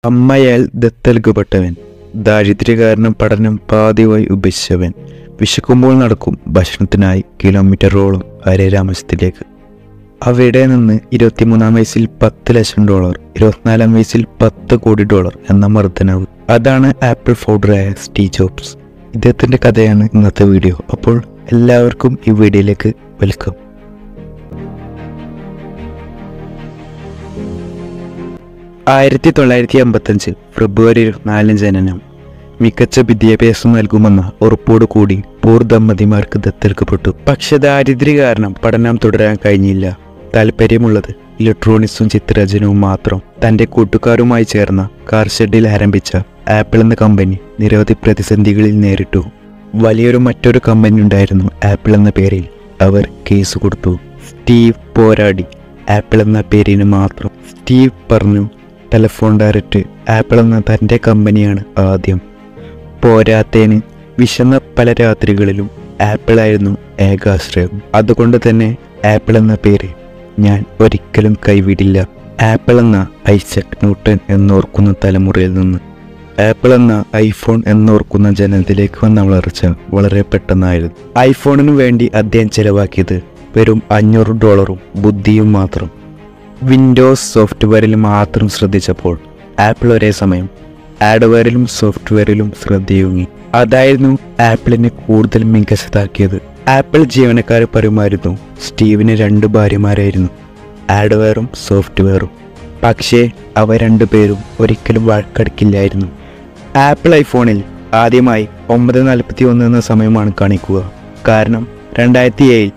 അമ്മയാൽ ദത്തെൽക്കപ്പെട്ടവൻ, ദാരിദ്ര്യകാരണം പഠനം പാതിയായി ഉപേക്ഷിച്ചവൻ, വിശക്കുമ്പോൾ നടക്കും ഭക്ഷണത്തിനായി കിലോമീറ്ററോളം ഹരേരാമസ്യത്തിലേക്ക്. അവിടെ നിന്ന് 23-ാം വയസ്സിൽ $10 ലക്ഷം, 24-ാം വയസ്സിൽ $10 കോടി എന്ന വർധനവ്. അതാണ് ആപ്പിൾ ഫൗണ്ടറായ സ്റ്റീവ് ജോബ്സ്. ഇദ്ദേഹത്തിൻ്റെ കഥയാണ് ഇന്നത്തെ വീഡിയോ. അപ്പോൾ എല്ലാവർക്കും ഈ വീഡിയോയിലേക്ക് വെൽക്കം. ഫെബ്രുവരി 24 ജനനം. മികച്ച വിദ്യാഭ്യാസം നൽകുമെന്ന ഉറപ്പോടുകൂടി ദമ്പതിമാർക്ക് ദത്തെടുക്കപ്പെട്ടു. പക്ഷെ ദാരിദ്ര്യ കാരണം പഠനം തുടരാൻ കഴിഞ്ഞില്ല. താല്പര്യമുള്ളത് ഇലക്ട്രോണിക്സും ചിത്രരചനവും മാത്രം. തൻ്റെ കൂട്ടുകാരുമായി ചേർന്ന കാർ ഷെഡിൽ ആരംഭിച്ച ആപ്പിൾ എന്ന കമ്പനി നിരവധി പ്രതിസന്ധികളിൽ നേരിട്ടു. വലിയൊരു മറ്റൊരു കമ്പനി ഉണ്ടായിരുന്നു ആപ്പിൾ എന്ന പേരിൽ. അവർ കേസ് കൊടുത്തു. സ്റ്റീവ് പോരാടി. ആപ്പിൾ എന്ന പേരിന് മാത്രം. സ്റ്റീവ് പറഞ്ഞു, ടെലിഫോൺ ഡയറക്റ്റ് ആപ്പിൾ എന്ന തൻ്റെ കമ്പനിയാണ് ആദ്യം. പോരാത്തേന് വിശന്ന പല രാത്രികളിലും ആപ്പിളായിരുന്നു ഏകാശ്രയം. അതുകൊണ്ട് തന്നെ ആപ്പിൾ എന്ന പേര് ഞാൻ ഒരിക്കലും കൈവിടില്ല. ആപ്പിൾ എന്ന ഐസക് ന്യൂട്ടൻ എന്നോർക്കുന്ന തലമുറയിൽ നിന്ന് ആപ്പിൾ എന്ന ഐഫോൺ എന്നോർക്കുന്ന ജനത്തിലേക്ക് വന്ന വളർച്ച വളരെ പെട്ടെന്നായിരുന്നു. ഐഫോണിനു വേണ്ടി അദ്ദേഹം ചെലവാക്കിയത് വെറും $500 ബുദ്ധിയും മാത്രം. വിൻഡോസ് സോഫ്റ്റ്വെയറിൽ മാത്രം ശ്രദ്ധിച്ചപ്പോൾ ആപ്പിൾ ഒരേ സമയം ഹാർഡ്വെയറിലും സോഫ്റ്റ്വെയറിലും ശ്രദ്ധയൂങ്ങി. അതായിരുന്നു ആപ്പിളിനെ കൂടുതൽ മികച്ചതാക്കിയത്. ആപ്പിൾ ജീവനക്കാർ പറയുമായിരുന്നു, സ്റ്റീവിന് 2 ഭാര്യമാരായിരുന്നു, ഹാർഡ്വെയറും സോഫ്റ്റ്വെയറും. പക്ഷേ അവ രണ്ടുപേരും ഒരിക്കലും വഴക്കടിക്കില്ലായിരുന്നു. ആപ്പിൾ ഐഫോണിൽ ആദ്യമായി 9:41 എന്ന സമയമാണ് കാണിക്കുക. കാരണം 2007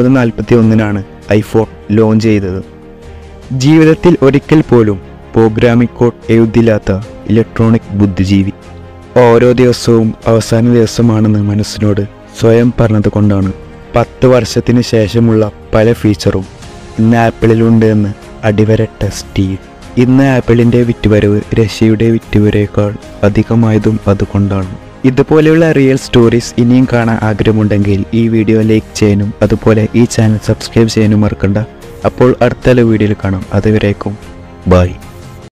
9:41 ഐഫോൺ ലോഞ്ച് ചെയ്തത്. ജീവിതത്തിൽ ഒരിക്കൽ പോലും പ്രോഗ്രാമിംഗ് കോഡ് എഴുതില്ലാത്ത ഇലക്ട്രോണിക് ബുദ്ധിജീവി. ഓരോ ദിവസവും അവസാന ദിവസമാണെന്ന് മനസ്സിനോട് സ്വയം പറഞ്ഞതുകൊണ്ടാണ് 10 വർഷത്തിന് ശേഷമുള്ള പല ഫീച്ചറും ഇന്ന് ആപ്പിളിലുണ്ട് എന്ന് അടിവരട്ട സ്റ്റീവ്. ഇന്ന് ആപ്പിളിൻ്റെ വിറ്റുവരവ് റഷ്യയുടെ വിറ്റുവരയേക്കാൾ അധികമായതും അതുകൊണ്ടാണ്. ഇതുപോലെയുള്ള റിയൽ സ്റ്റോറീസ് ഇനിയും കാണാൻ ആഗ്രഹമുണ്ടെങ്കിൽ ഈ വീഡിയോ ലൈക്ക് ചെയ്യാനും അതുപോലെ ഈ ചാനൽ സബ്സ്ക്രൈബ് ചെയ്യാനും മറക്കണ്ട. അപ്പോൾ അടുത്ത വീഡിയോയിൽ കാണാം. അതുവരേക്കും ബൈ.